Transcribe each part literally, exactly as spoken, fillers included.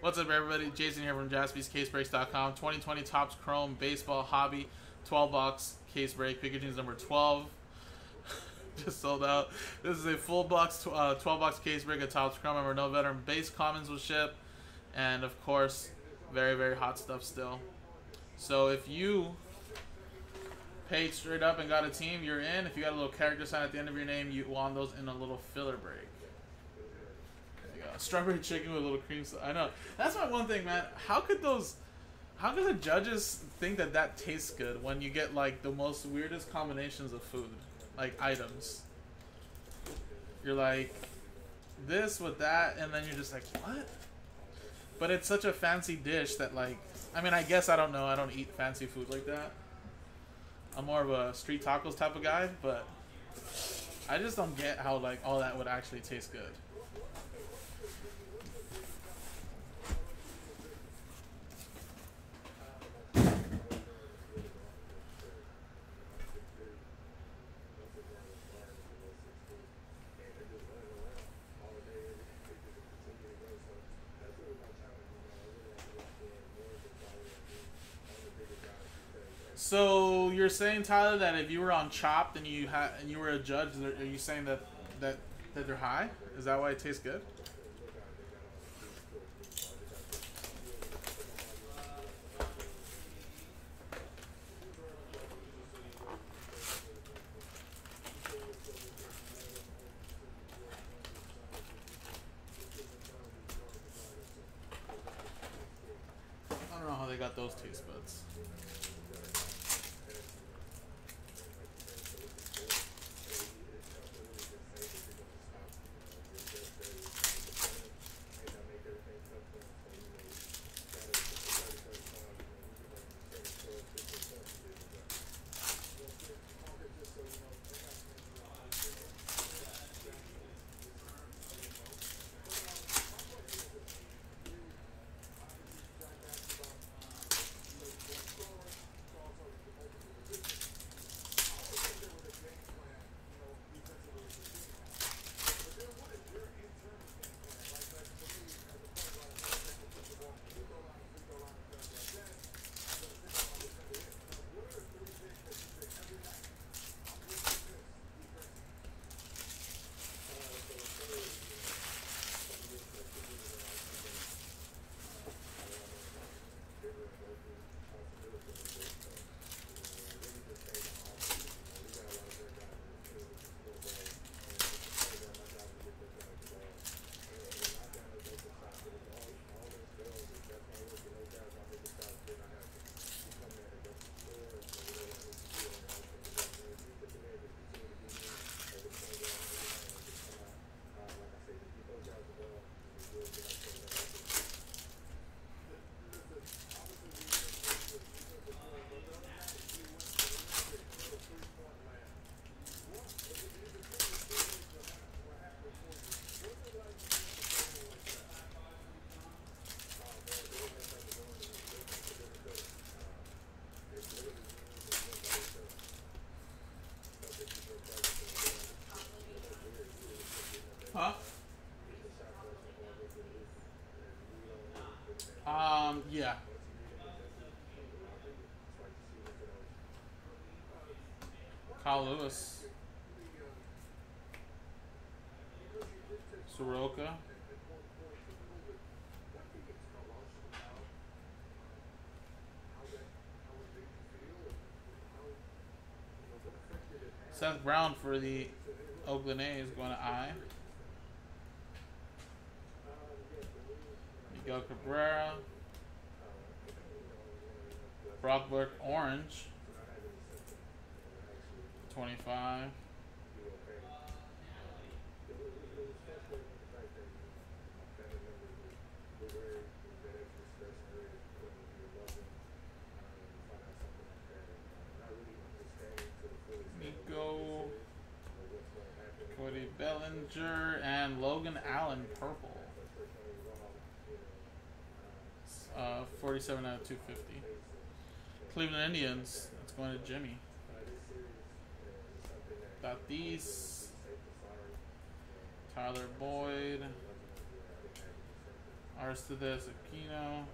What's up, everybody? Jason here from Jaspys Case Breaks dot com. twenty twenty Topps Chrome Baseball Hobby twelve box case break. Pikachu's number twelve. Just sold out. This is a full box, uh, twelve box case break of Topps Chrome. Remember, no veteran base commons will ship. And of course, very, very hot stuff still. So if you paid straight up and got a team, you're in. If you got a little character sign at the end of your name, you want those in a little filler break. Strawberry chicken with a little cream sauce. I know. That's my one thing, man. How could those, how could the judges think that that tastes good when you get like the most weirdest combinations of food, like items? You're like this with that, and then you're just like, what? But it's such a fancy dish that, like, I mean, I guess I don't know. I don't eat fancy food like that. I'm more of a street tacos type of guy, but I just don't get how like all that would actually taste good. So you're saying, Tyler, that if you were on Chopped and you had and you were a judge, are you saying that that that they're high? Is that why it tastes good? I don't know how they got those taste buds. Huh? Um, yeah. Kyle Lewis. Soroka. Seth Brown for the Oakland A's going to I. Miguel Cabrera. Brock Burke orange. twenty-five. Nico. Cody Bellinger and Logan Allen purple. Uh, forty-seven out of two fifty. Cleveland Indians. That's going to Jimmy. Tatis. Tyler Boyd. Aristides Aquino.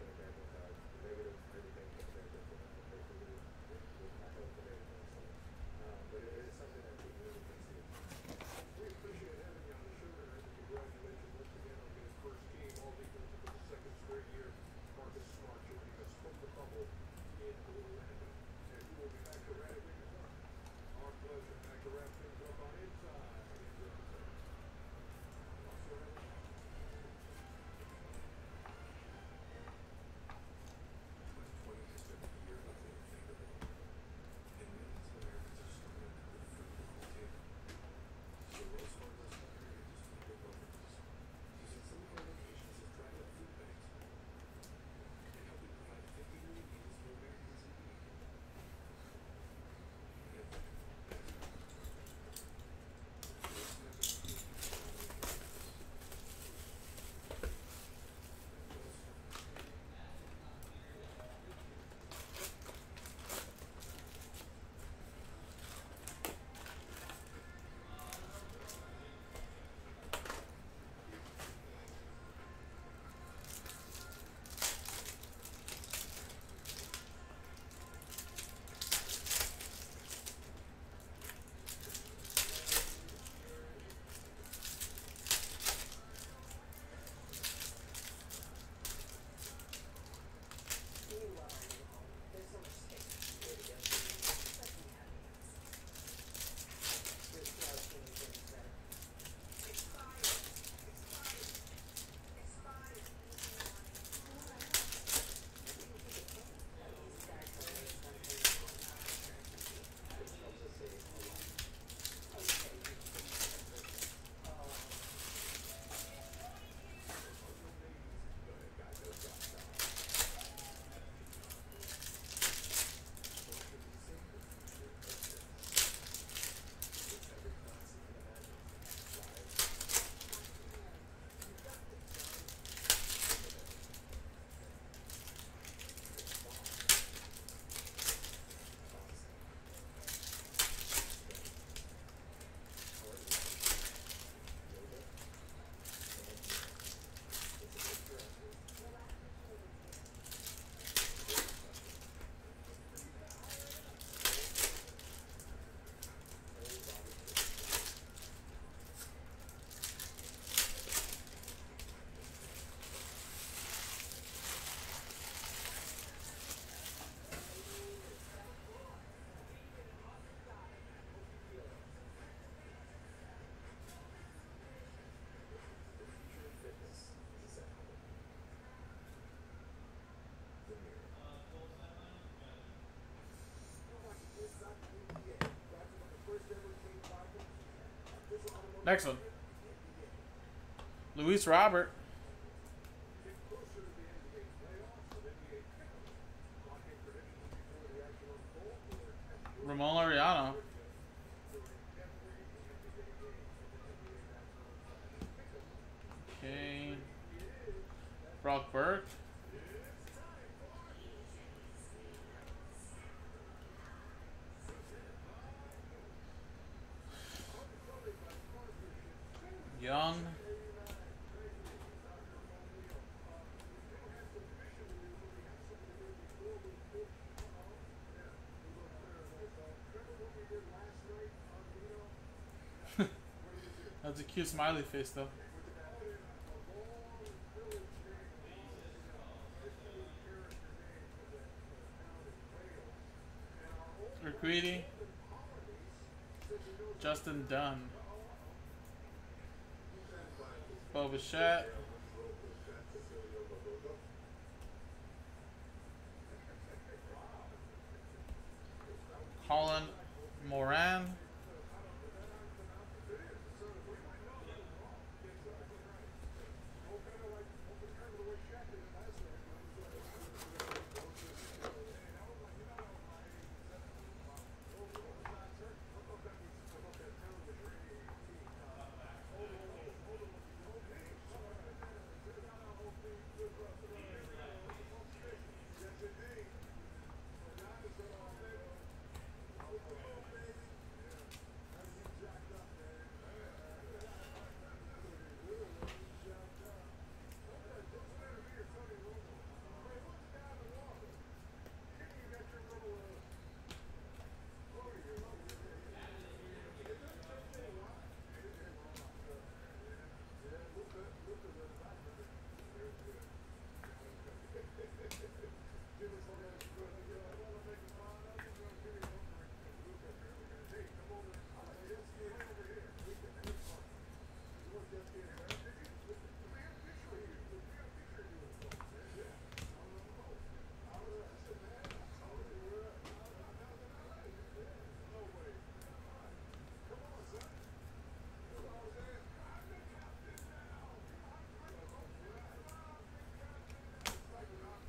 Next one. Luis Robert. Ramon Ariano. Okay. Brock Burke. Young. That's a cute smiley face, though. Urquidy. Justin Dunn. Bo Bichette. Colin Moran.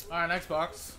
All right, next box.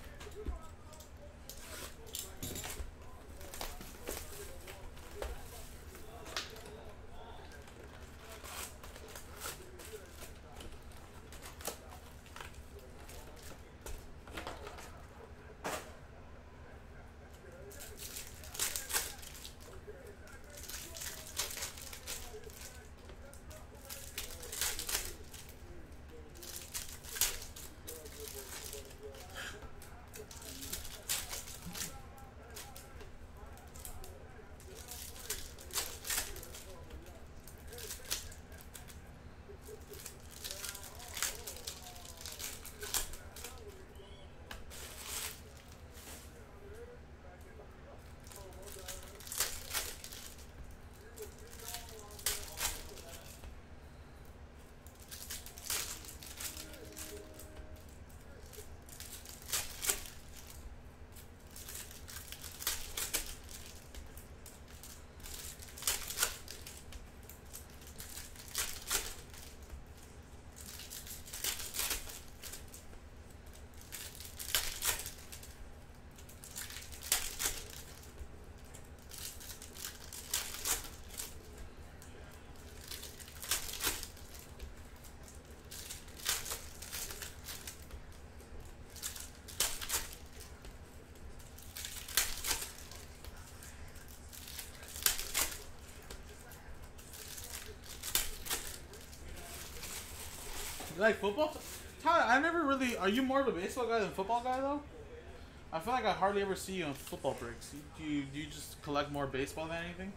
You like football? Tyler, I never really. Are you more of a baseball guy than football guy though? I feel like I hardly ever see you on football breaks. Do you do you just collect more baseball than anything?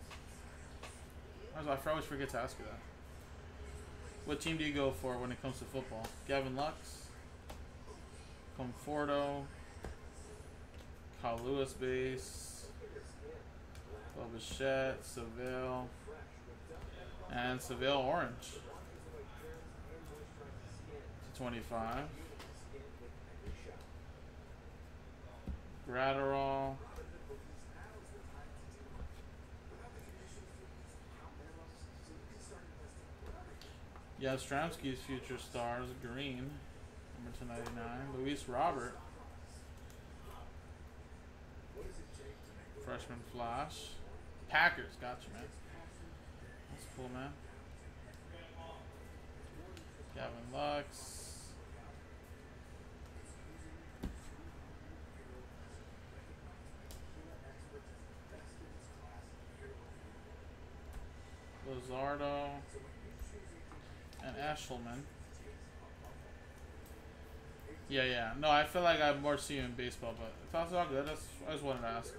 I always forget to ask you that. What team do you go for when it comes to football? Gavin Lux, Conforto, Kyle Lewis base, Bichette, Seville, and Seville orange. twenty-five. Gratterall. Yeah, Stramsky's future stars, green, number two ninety-nine. Luis Robert. Freshman flash. Packers, gotcha, man. That's cool, man. Gavin Lux. Lizardo. And Eshelman. Yeah, yeah. No, I feel like I more see you in baseball, but if that's all good, that's, I just wanted to ask.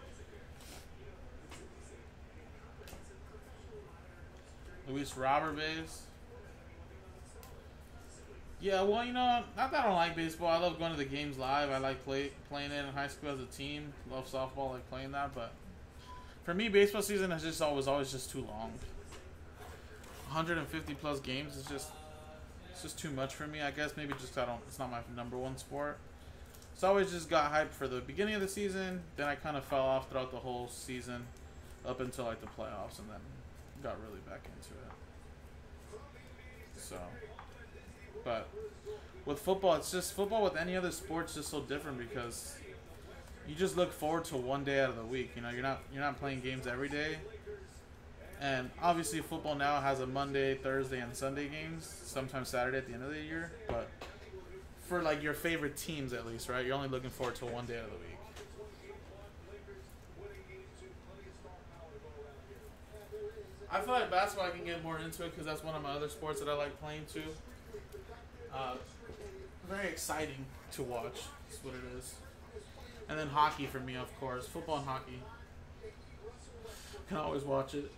Luis Robert base. Yeah, well, you know, not that I don't like baseball. I love going to the games live. I like play, playing it in high school as a team. Love softball, like playing that. But for me, baseball season is just always, always just too long. one hundred fifty plus games is just, it's just too much for me. I guess maybe just I don't, it's not my number one sport. So I always just got hyped for the beginning of the season. Then I kind of fell off throughout the whole season up until like the playoffs, and then got really back into it. So, but with football, it's just football with any other sport's just so different because you just look forward to one day out of the week. You know, you're not you're not playing games every day. And obviously football now has a Monday, Thursday, and Sunday games, sometimes Saturday at the end of the year, but for like your favorite teams at least, right? You're only looking forward to one day of the week. I feel like basketball I can get more into it because that's one of my other sports that I like playing too. Uh, very exciting to watch, is what it is. And then hockey for me, of course. Football and hockey. Can always watch it.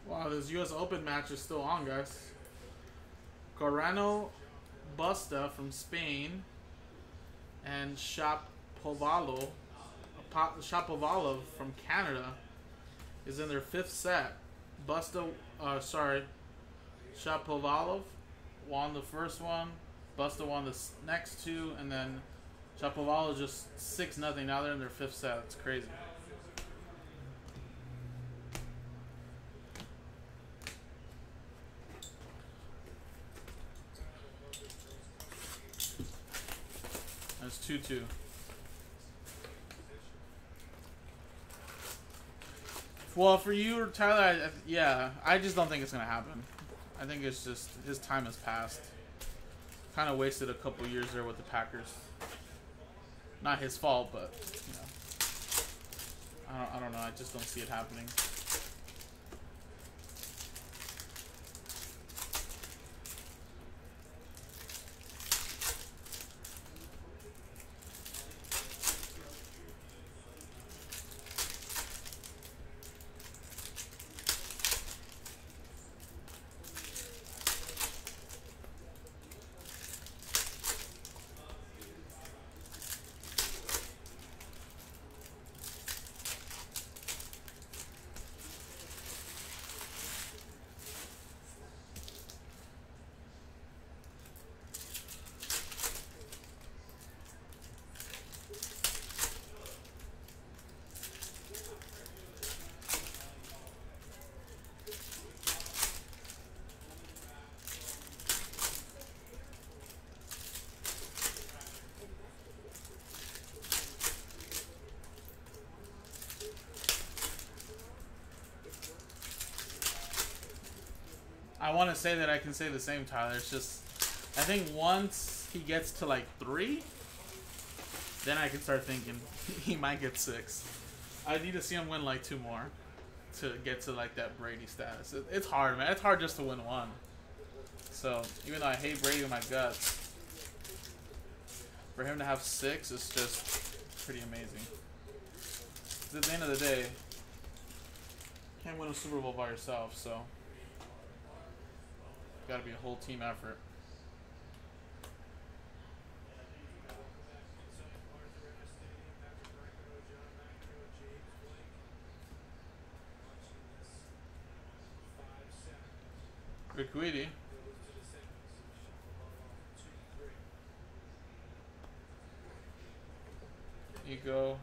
Wow, this U S Open match is still on, guys. Corano Busta from Spain and Shapovalov, Shapovalov from Canada is in their fifth set. Busta, uh, sorry, Shapovalov won the first one. Busta won the next two, and then Shapovalov just six nothing. Now they're in their fifth set. It's crazy. That's two two. Well, for you, Tyler, I, I, yeah, I just don't think it's going to happen. I think it's just his time has passed. Kind of wasted a couple years there with the Packers. Not his fault, but, you know. I don't, I don't know. I just don't see it happening. I want to say that I can say the same, Tyler. It's just, I think once he gets to like three, then I can start thinking he might get six. I need to see him win like two more to get to like that Brady status. It, it's hard, man. It's hard just to win one. So even though I hate Brady with my guts, for him to have six is just pretty amazing. 'Cause at the end of the day, you can't win a Super Bowl by yourself, so got to be a whole team effort. Ricquidi. Ego.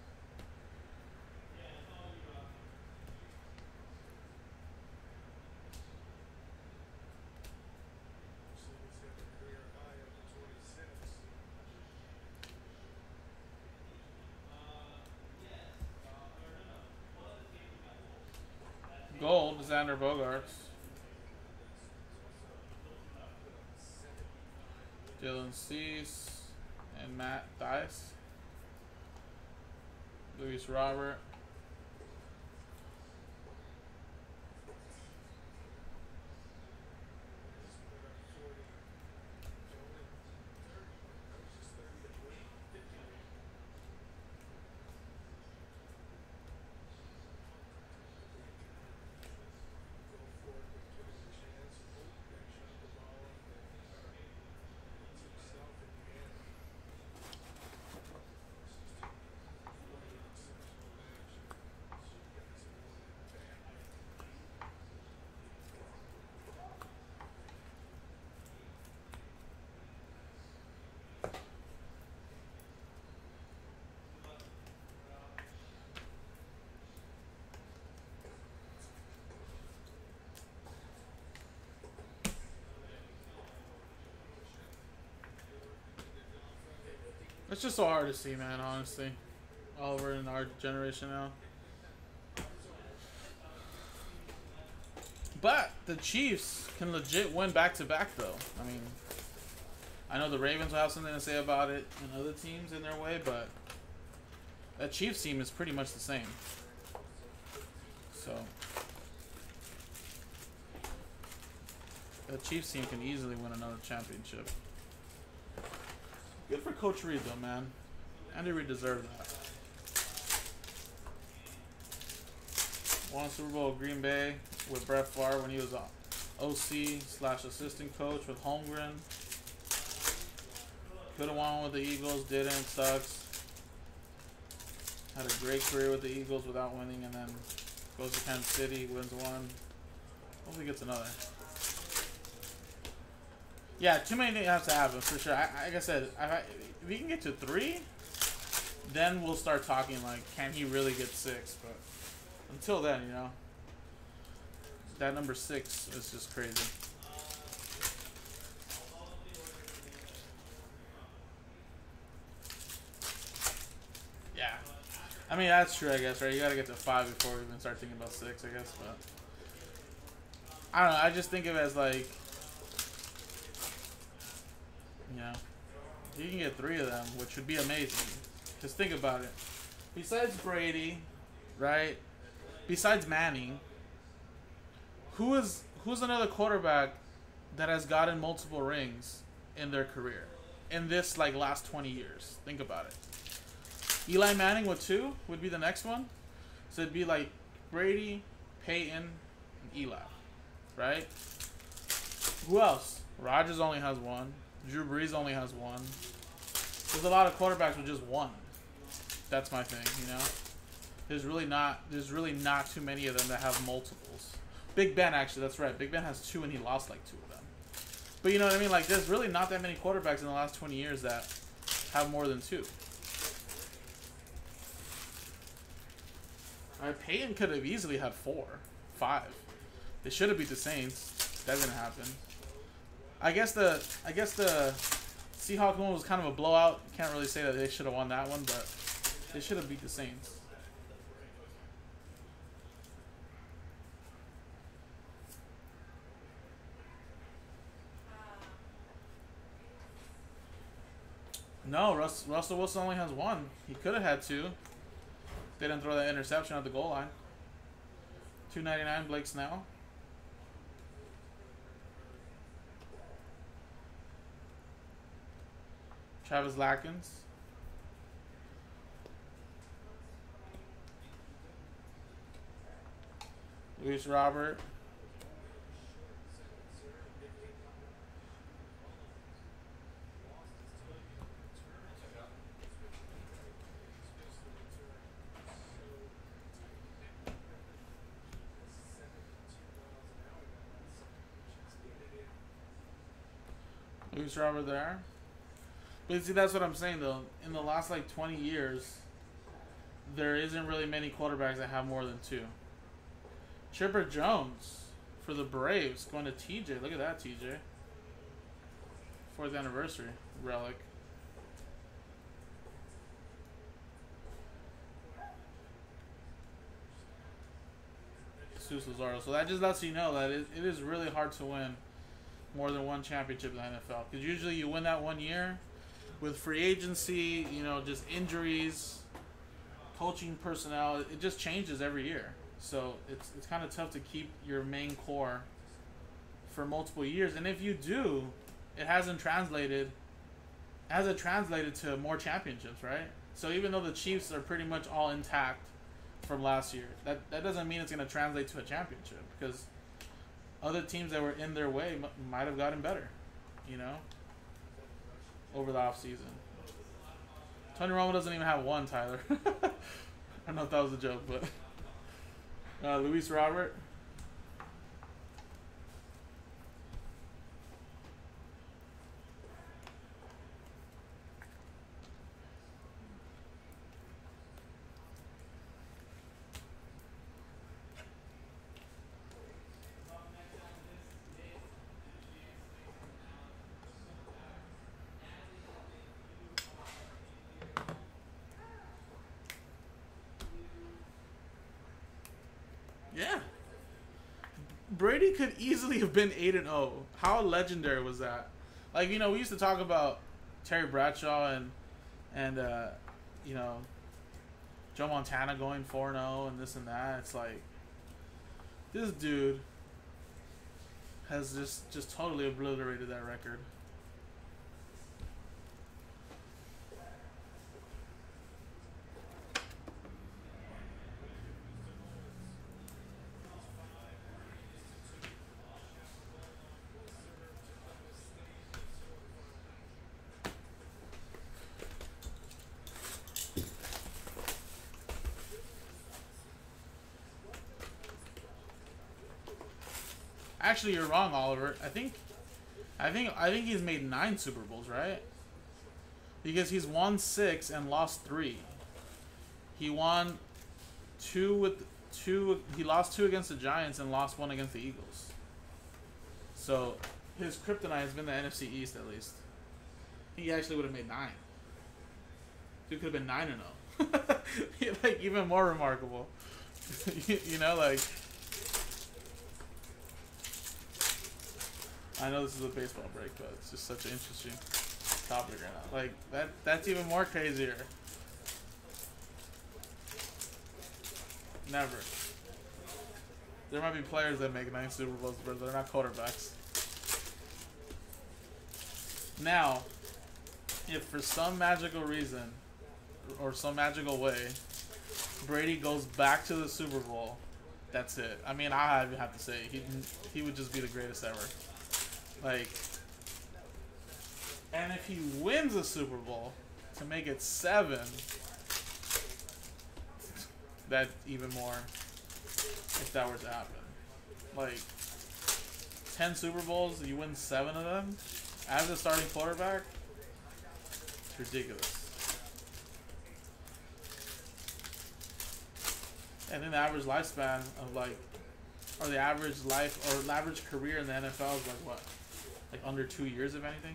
Gold, Xander Bogaerts. Dylan Cease and Matt Dice. Luis Robert. It's just so hard to see, man, honestly. All we're in our generation now. But the Chiefs can legit win back-to-back, though. I mean, I know the Ravens will have something to say about it and other teams in their way, but that Chiefs team is pretty much the same. So, the Chiefs team can easily win another championship. Good for Coach Reed, though, man. Andy Reid deserved that. Won Super Bowl with Green Bay with Brett Favre when he was O C slash assistant coach with Holmgren. Could have won with the Eagles, didn't, sucks. Had a great career with the Eagles without winning, and then goes to Kansas City, wins one. Hopefully gets another. Yeah, too many things have to happen for sure. I, like I said, I, if he can get to three, then we'll start talking like, can he really get six? But until then, you know, that number six is just crazy. Yeah, I mean that's true. I guess right. You gotta get to five before we even start thinking about six. I guess, but I don't know. I just think of it as like, you know, you can get three of them, which would be amazing. Just think about it. Besides Brady, right? Besides Manning, who is who's another quarterback that has gotten multiple rings in their career in this like last twenty years? Think about it. Eli Manning with two would be the next one. So it'd be like Brady, Peyton, and Eli, right? Who else? Rodgers only has one. Drew Brees only has one. There's a lot of quarterbacks with just one. That's my thing, you know. There's really not. There's really not too many of them that have multiples. Big Ben, actually, that's right. Big Ben has two, and he lost like two of them. But you know what I mean? Like, there's really not that many quarterbacks in the last twenty years that have more than two. All right, Peyton could have easily had four, five. They should have beat the Saints. That didn't happen. I guess the I guess the Seahawks one was kind of a blowout. Can't really say that they should have won that one, but they should have beat the Saints. No, Russ, Russell Wilson only has one. He could have had two. They didn't throw that interception at the goal line. two ninety-nine, Blake Snell. Travis Latkins. Luis Robert. Luis Robert there. But see, that's what I'm saying, though. In the last, like, twenty years, there isn't really many quarterbacks that have more than two. Chipper Jones for the Braves going to T J. Look at that, T J. Fourth anniversary relic. Jesus Lazaro. So that just lets you know that it, it is really hard to win more than one championship in the N F L. Because usually you win that one year with free agency, you know, just injuries, coaching personnel. It just changes every year. So it's it's kind of tough to keep your main core for multiple years. And if you do, it hasn't translated, it hasn't translated to more championships, right? So even though the Chiefs are pretty much all intact from last year, that, that doesn't mean it's going to translate to a championship, because other teams that were in their way m might have gotten better, you know, over the offseason. Tony Romo doesn't even have one, Tyler. I don't know if that was a joke, but uh, Luis Robert. Yeah. Brady could easily have been eight and oh. How legendary was that? Like, you know, we used to talk about Terry Bradshaw and, and uh, you know, Joe Montana going four and oh and this and that. It's like, this dude has just, just totally obliterated that record. Actually, you're wrong, Oliver. I think, I think, I think he's made nine Super Bowls, right? Because he's won six and lost three. He won two with two. He lost two against the Giants and lost one against the Eagles. So his kryptonite has been the N F C East at least. He actually would have made nine. He could have been nine and zero. Like even more remarkable. You know, like. I know this is a baseball break, but it's just such an interesting topic right now. Like that. That's even more crazier. Never. There might be players that make nine Super Bowls, but they're not quarterbacks. Now, if for some magical reason, or some magical way, Brady goes back to the Super Bowl, that's it. I mean, I have to say, he he would just be the greatest ever. Like, and if he wins a Super Bowl to make it seven, that's even more. If that were to happen, like ten Super Bowls, you win seven of them as a starting quarterback. It's ridiculous. And then the average lifespan of like, or the average life or the average career in the N F L is like what, like under two years if anything.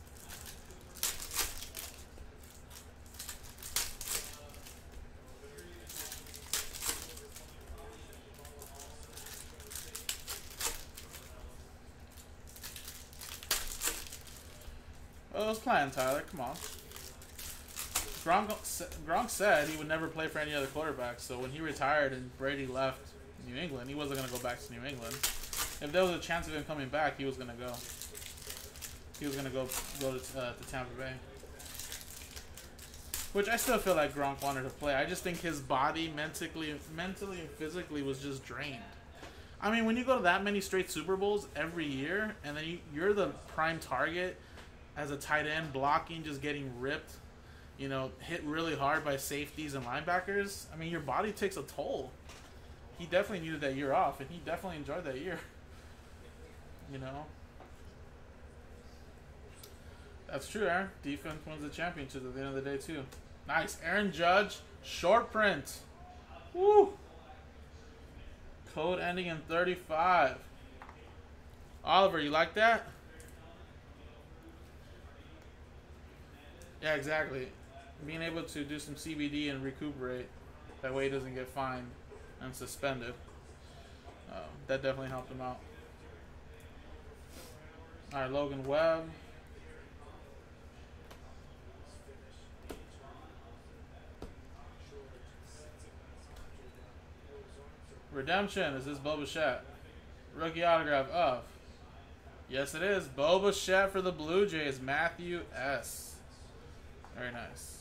Well, let's plan, Tyler. Come on. Gronk, Gronk said he would never play for any other quarterback, so when he retired and Brady left New England, he wasn't going to go back to New England. If there was a chance of him coming back, he was going to go. He was going to go go to, uh, to Tampa Bay. Which I still feel like Gronk wanted to play. I just think his body mentally, mentally and physically was just drained. I mean, when you go to that many straight Super Bowls every year, and then you, you're the prime target as a tight end, blocking, just getting ripped, you know, hit really hard by safeties and linebackers. I mean, your body takes a toll. He definitely needed that year off, and he definitely enjoyed that year. You know? That's true, Aaron. Defense wins the championship at the end of the day, too. Nice. Aaron Judge, short print. Woo! Code ending in thirty-five. Oliver, you like that? Yeah, exactly. Being able to do some C B D and recuperate, that way he doesn't get fined and suspended. Uh, that definitely helped him out. All right, Logan Webb. Redemption. Is this Boba Fett? Rookie autograph of. Yes, it is. Boba Fett for the Blue Jays. Matthew S. Very nice.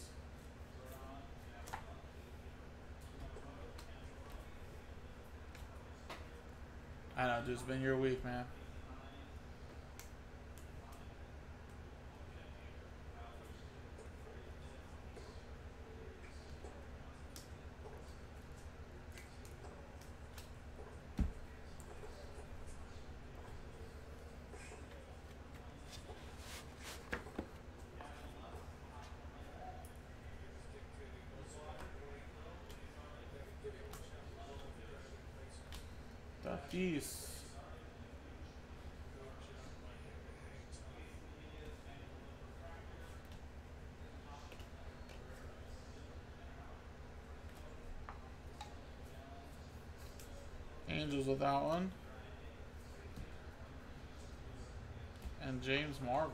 I know, dude. It's been your week, man. Tatis. Angels with that one. And James Marvel.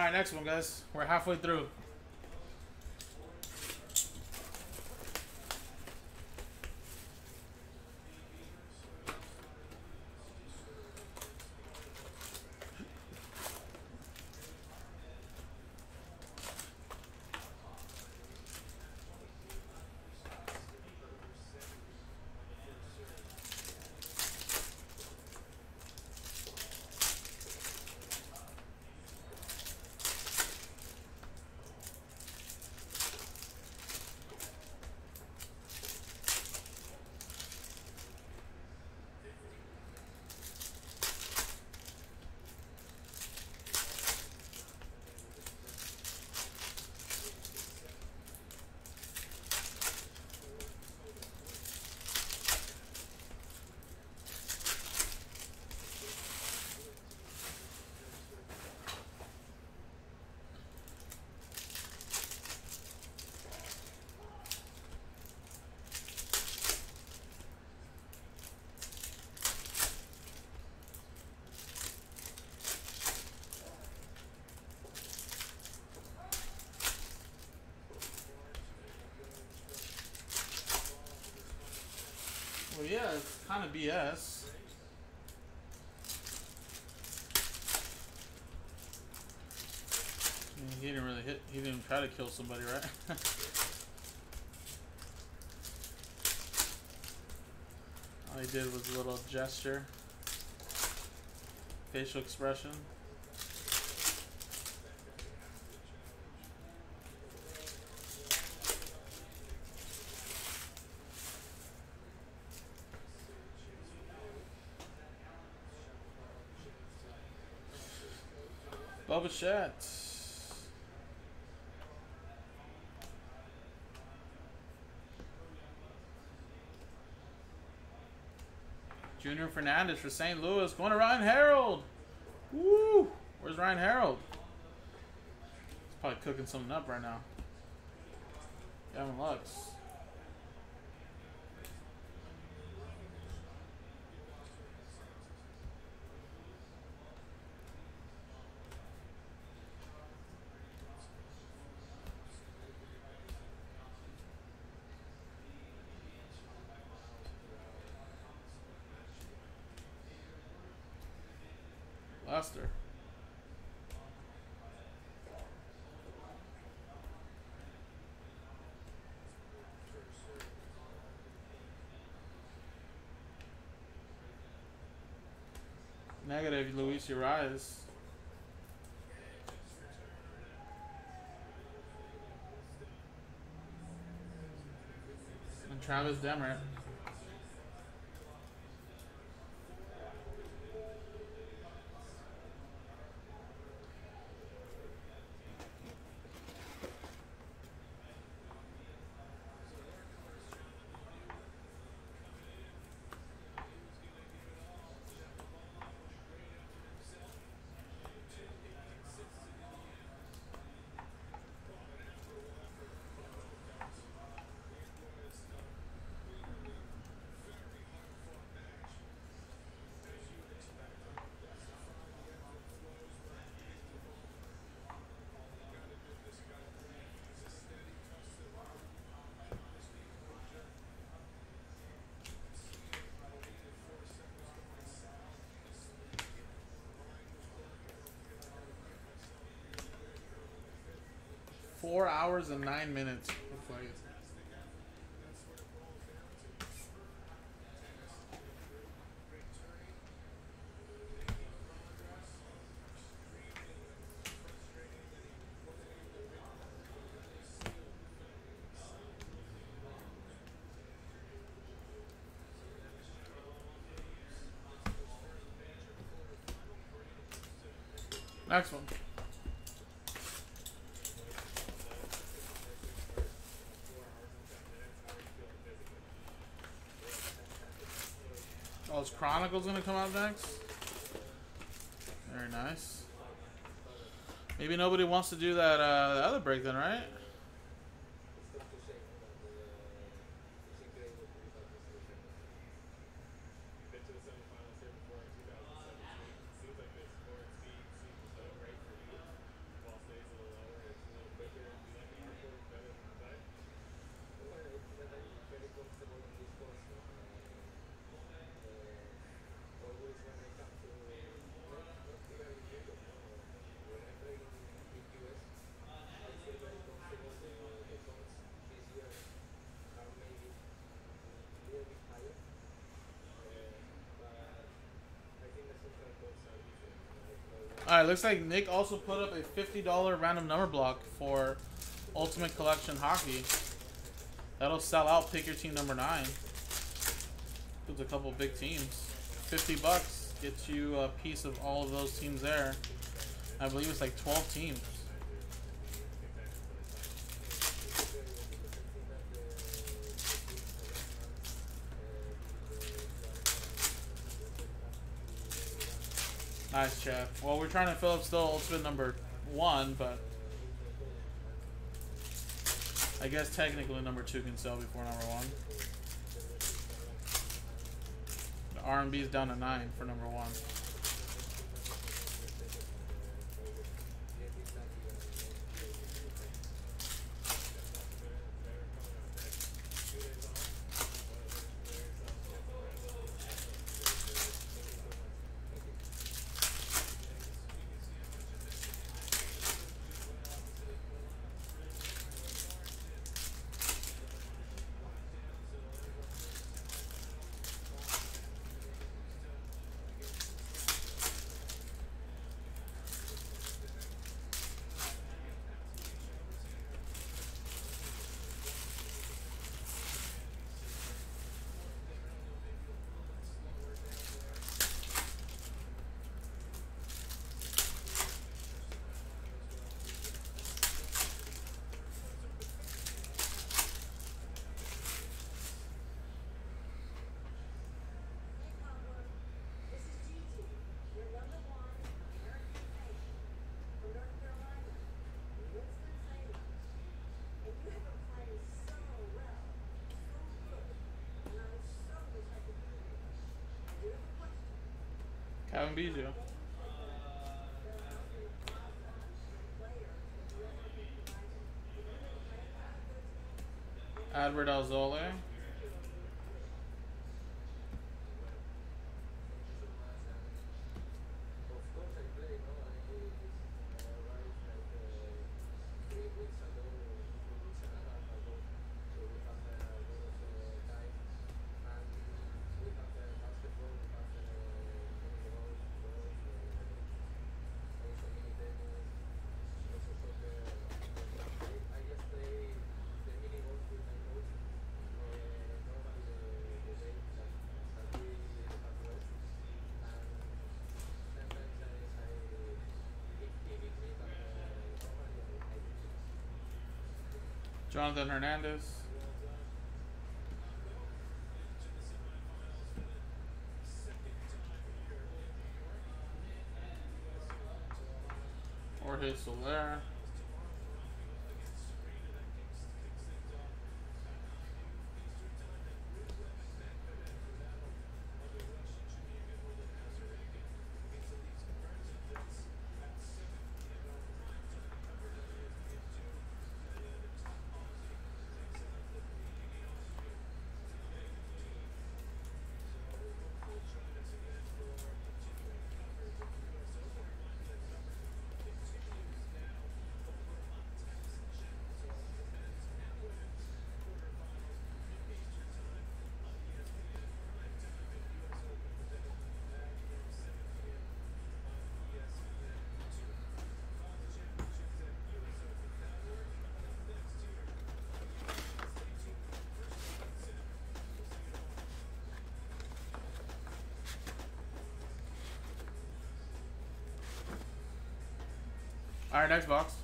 right, next one, guys. We're halfway through. Well, yeah, it's kind of B S. I mean, he didn't really hit. He didn't try to kill somebody, right? All he did was a little gesture, facial expression. Bubba Chat. Junior Fernandez for Saint Louis. Going to Ryan Harold. Woo! Where's Ryan Harold? He's probably cooking something up right now. Gavin Lux. Lester. Negative, Luis Urias. And Travis Demeritt. Four hours and nine minutes of flight. Next one. Oh, is Chronicles gonna come out next? Very nice. Maybe nobody wants to do that uh, the other break then, right? Alright, looks like Nick also put up a fifty dollar random number block for Ultimate Collection Hockey. That'll sell out. Pick your team number nine. There's a couple big teams. fifty bucks gets you a piece of all of those teams there. I believe it's like twelve teams. Nice, Chef. Well, we're trying to fill up still Ultimate number one, but I guess technically number two can sell before number one. The R and B is down to nine for number one. Kevin Bijou. Albert Alzole. Jonathan Hernandez. Jorge Soler. All right, next box.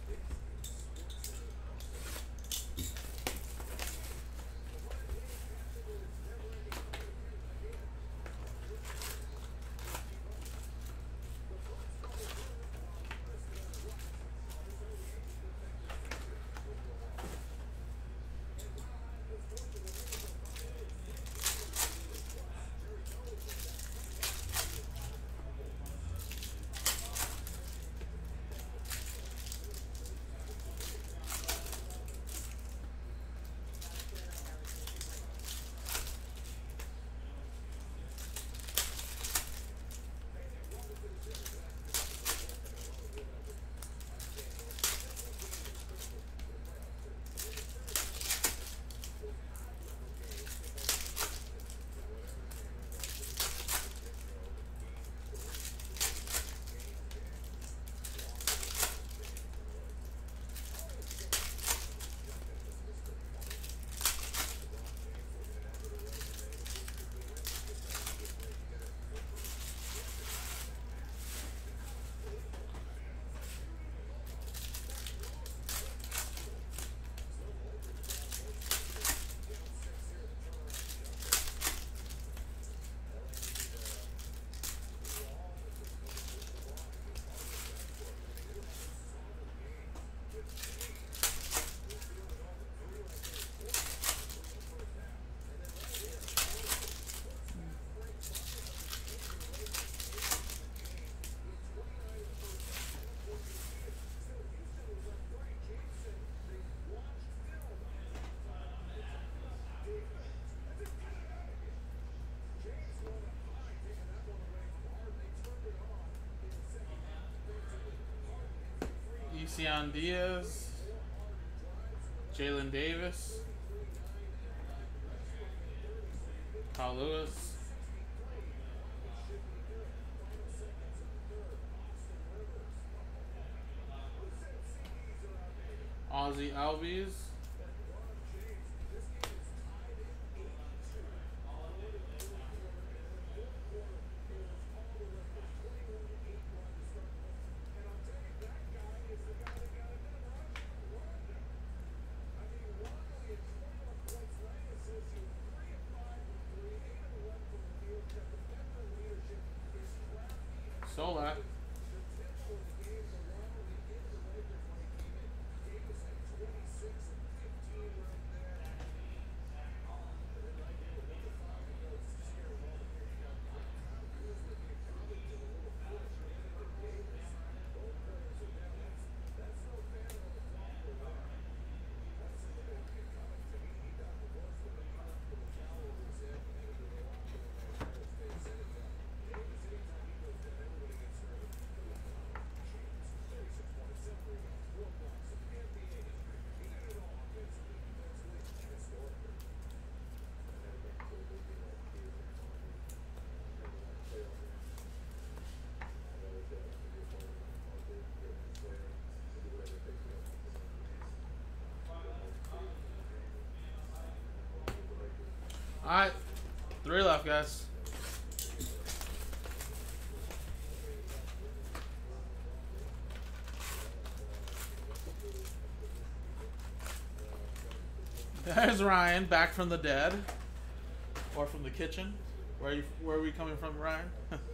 Sion Diaz, Jalen Davis, Carl Lewis, Ozzy Albies, Solak, Alright, three left, guys. There's Ryan, back from the dead. Or from the kitchen. Where are, you, where are we coming from, Ryan?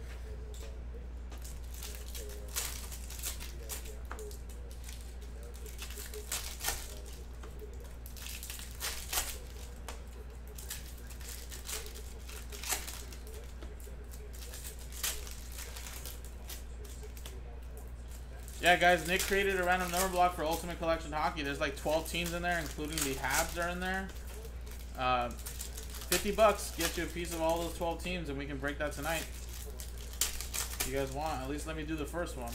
Yeah, guys, Nick created a random number block for Ultimate Collection Hockey. There's like twelve teams in there, including the Habs are in there. Uh, fifty bucks gets you a piece of all those twelve teams, and we can break that tonight. If you guys want, at least let me do the first one.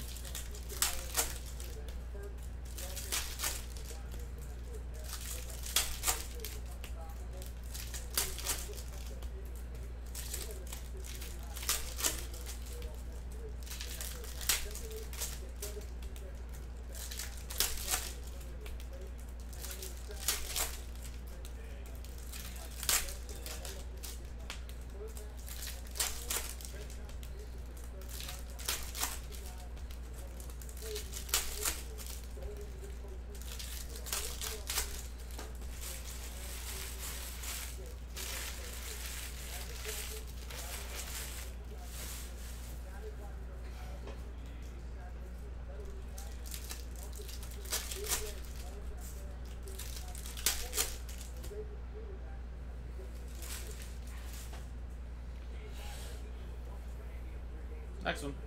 Next one.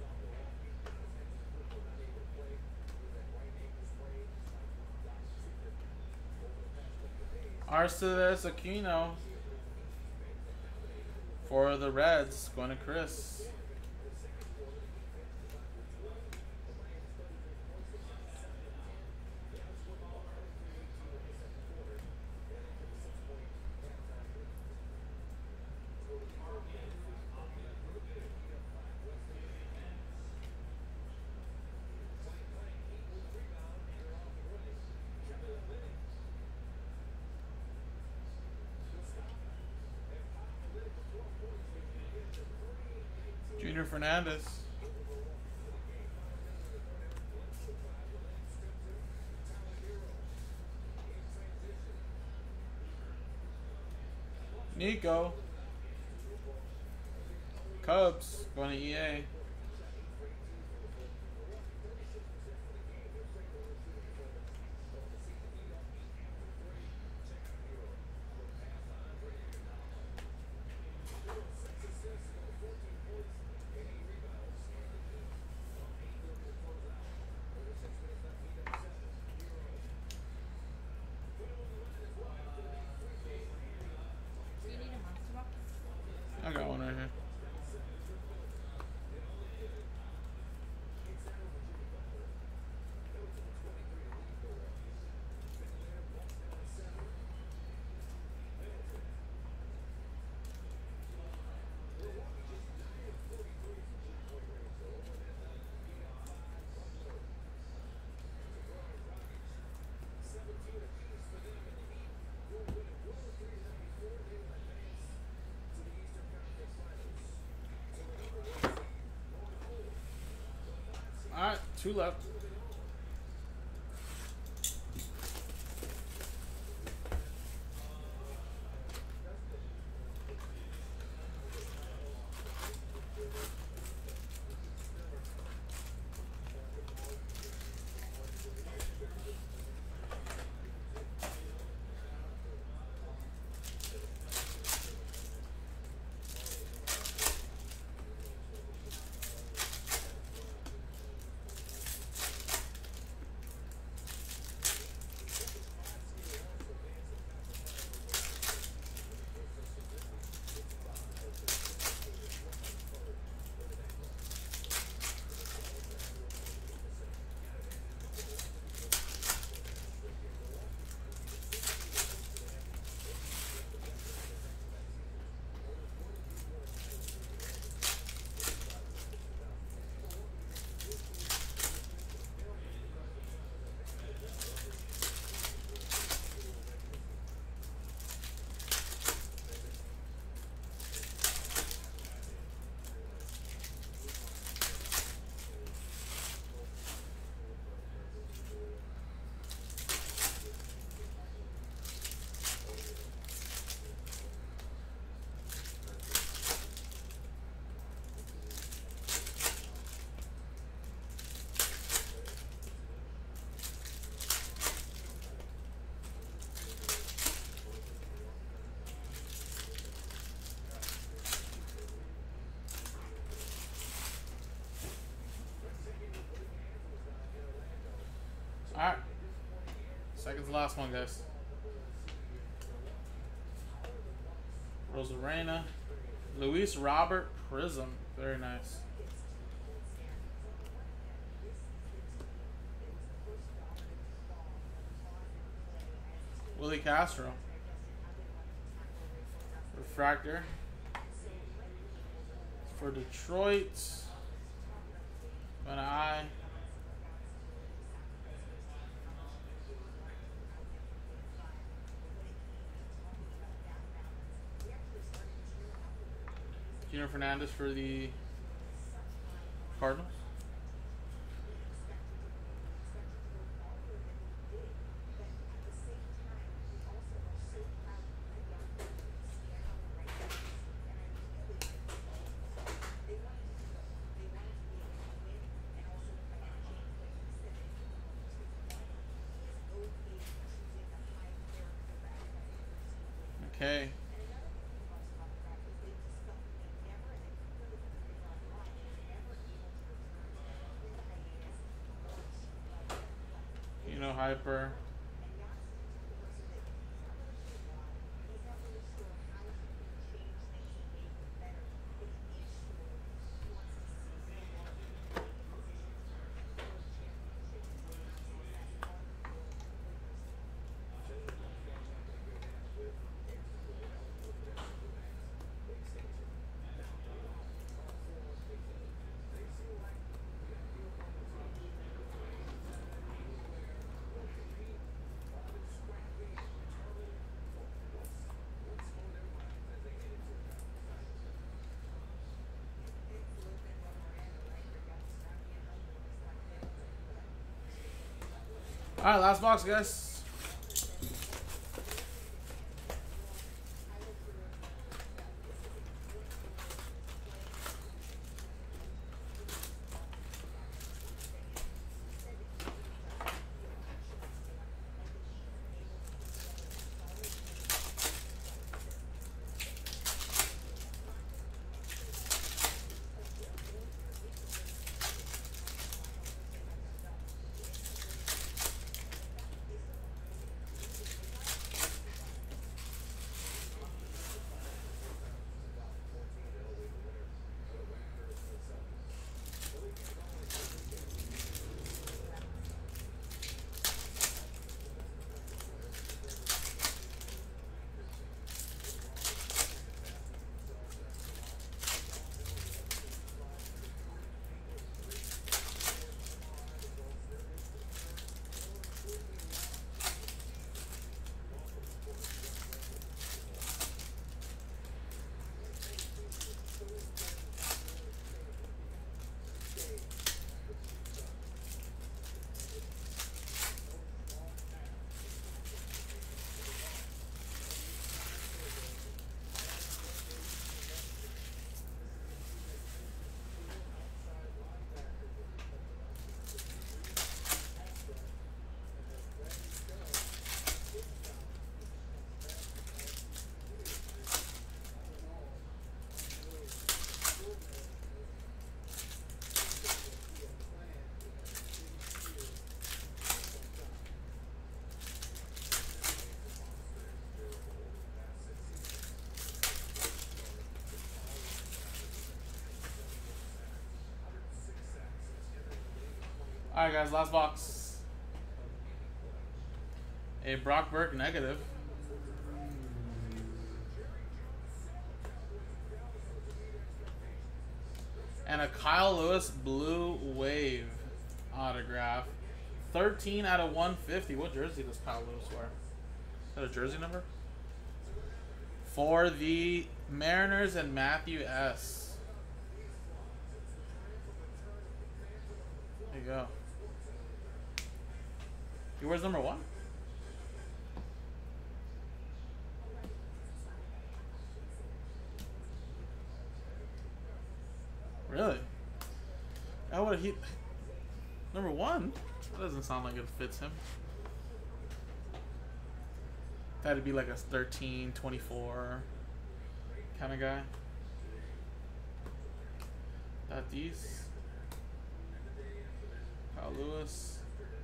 Arcides Aquino for the Reds, going to Chris. Junior Fernandez. Nico. Cubs going to E A. I got one right here. Two left. Alright. Second to last one, guys. Rosarena. Luis Robert Prism. Very nice. Willie Castro. Refractor. For Detroit. An eye. Junior Fernandez for the Cardinals. Okay. You know, Hyper. All right, last box, guys. All right, guys, last box. A Brock Burke negative. And a Kyle Lewis Blue Wave autograph. thirteen out of one fifty. What jersey does Kyle Lewis wear? Is that a jersey number? For the Mariners and Matthew S. There you go. He wears number one? Really? How would he... Number one? That doesn't sound like it fits him. That'd be like a thirteen, twenty-four kind of guy. Tatis. Kyle Lewis.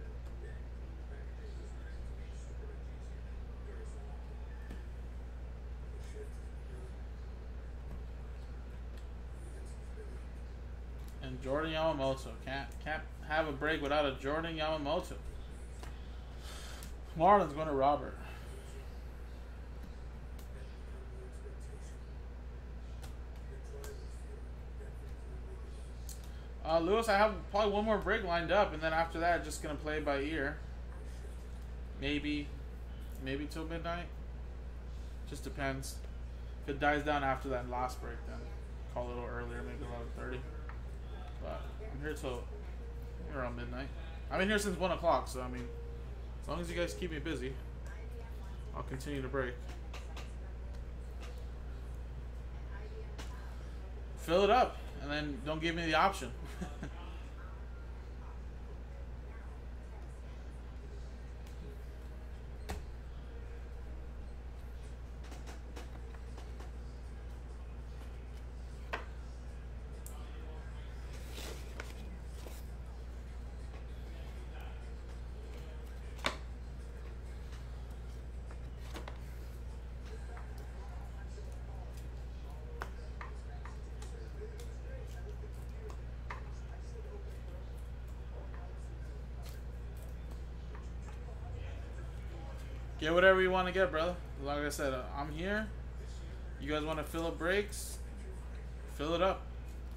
And Jordan Yamamoto. Can't can't have a break without a Jordan Yamamoto. Marlins going to Robert. Uh, Lewis, I have probably one more break lined up, and then after that, just gonna play by ear. Maybe, maybe till midnight. Just depends. If it dies down after that last break, then call a little earlier, maybe eleven thirty. But I'm here till around midnight. I've been here since one o'clock, so I mean, as long as you guys keep me busy, I'll continue to break. Fill it up, and then don't give me the option. Get whatever you want to get, brother. Like I said, I'm here. You guys want to fill up breaks? Fill it up.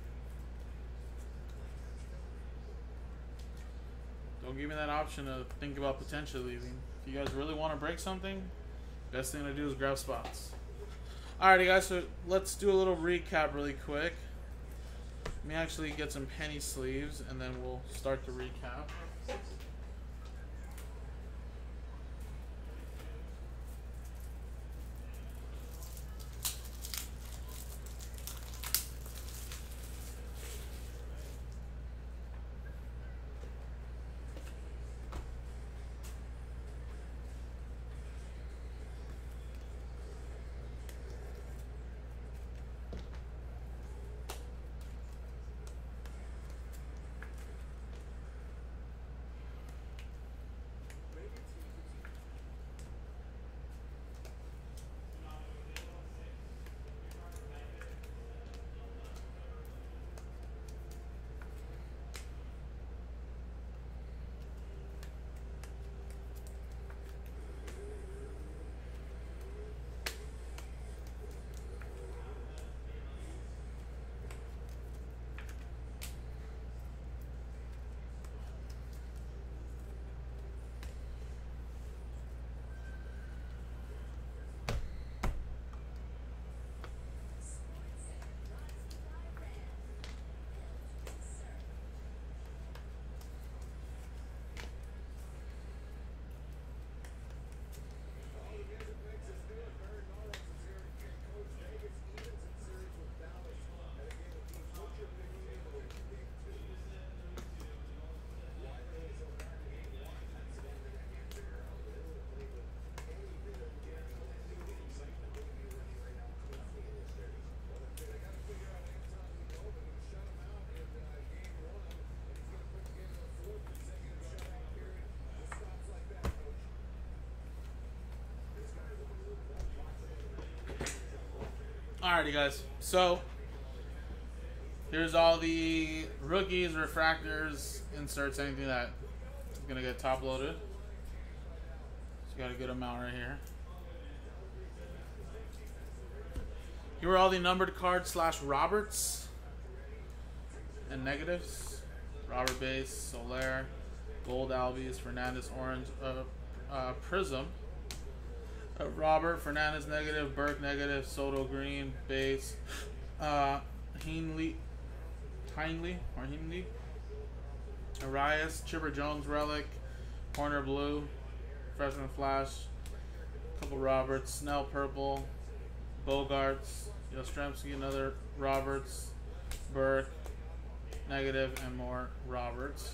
Don't give me that option to think about potentially leaving. If you guys really want to break something, best thing to do is grab spots. Alrighty, guys. So let's do a little recap really quick. Let me actually get some penny sleeves, and then we'll start the recap. Alrighty, guys. So Here's all the rookies, refractors, inserts, anything that is gonna get top loaded. Just got a good amount right here. Here are all the numbered cards slash Roberts and negatives. Robert base, Soler, gold Albies, Fernandez orange, uh, uh, Prism. Uh, Robert, Fernandez negative, Burke negative, Soto green, base, uh, Heinley, Heinley or Heinley, Arias, Chipper Jones relic, Horner blue, freshman flash, couple Roberts, Snell purple, Bogarts, Yastrzemski, another Roberts, Burke, negative, and more Roberts.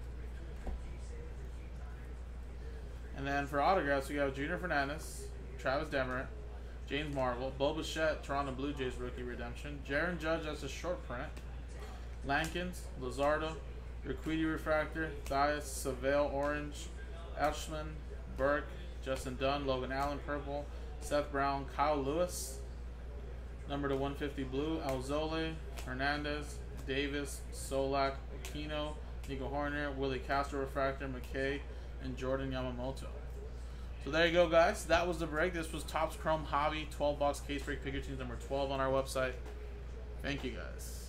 And then for autographs, we have Junior Fernandez, Travis Demeritte, James Marvel, Bo Bichette, Toronto Blue Jays rookie redemption, Jaron Judge, that's a short print, Lankins, Luzardo, Urquidy refractor, Thias, Savale orange, Ashman, Burke, Justin Dunn, Logan Allen purple, Seth Brown, Kyle Lewis, number to one fifty blue, Alzole, Hernandez, Davis, Solak, Aquino, Nico Horner, Willie Castro refractor, McKay, and Jordan Yamamoto. So there you go, guys. That was the break. This was Topps Chrome Hobby twelve box case break, figure teams number twelve on our website. Thank you, guys.